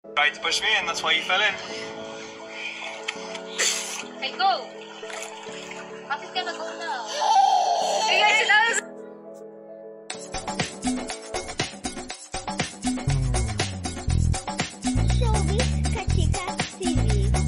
Tried to push me in, that's why you fell in. Hey, go! Bakit ka na-go now? Hey guys, that was... Showbiz, ka-Chikka TV.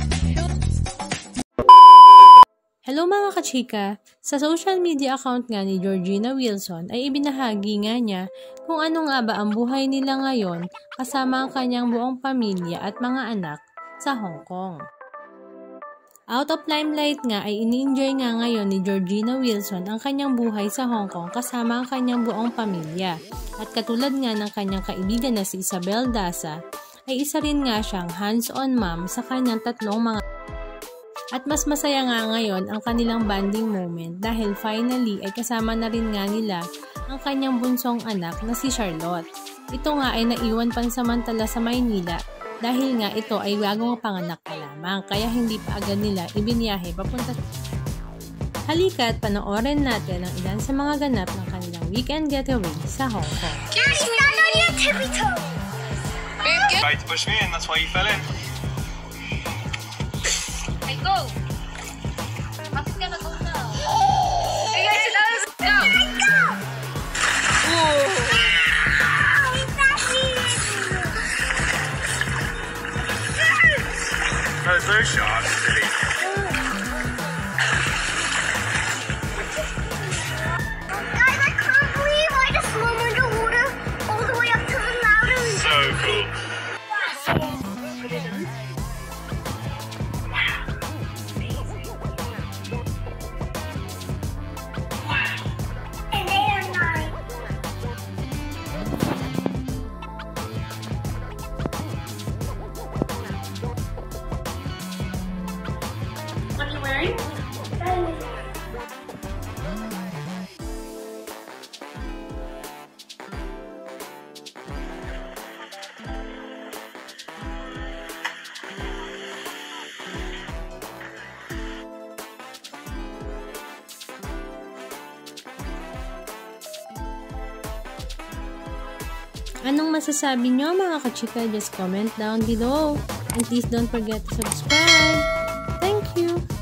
Hello mga ka-Chikka! Sa social media account nga ni Georgina Wilson ay ibinahagi nga niya kung ano nga ba ang buhay nila ngayon kasama ang kanyang buong pamilya at mga anak sa Hong Kong. Out of limelight nga ay ini-enjoy nga ngayon ni Georgina Wilson ang kanyang buhay sa Hong Kong kasama ang kanyang buong pamilya. At katulad nga ng kanyang kaibigan na si Isabel Daza ay isa rin nga siyang hands-on mom sa kanyang tatlong mga. At mas masaya nga ngayon ang kanilang bonding moment dahil finally ay kasama na rin nga nila ang kanyang bunsong anak na si Charlote. Ito nga ay naiwan pansamantala sa Maynila dahil nga ito ay bagong panganak pa lamang kaya hindi pa agad nila ibiniyahe papunta. Halika at panoorin natin ang ilan sa mga ganap ng kanilang weekend getaway sa Hong Kong. Tried to push me in, that's why you fell in. Hey, go! Bakit ka na-go now? Hey guys, that was... Go! There's no sharks, silly. Guys, I can't believe I just swam underwater all the way up to the mountains. So cool. Put it on. And they are nine. What are you wearing? Anong masasabi nyo mga ka-Chikka? Just comment down below. And please don't forget to subscribe. Thank you!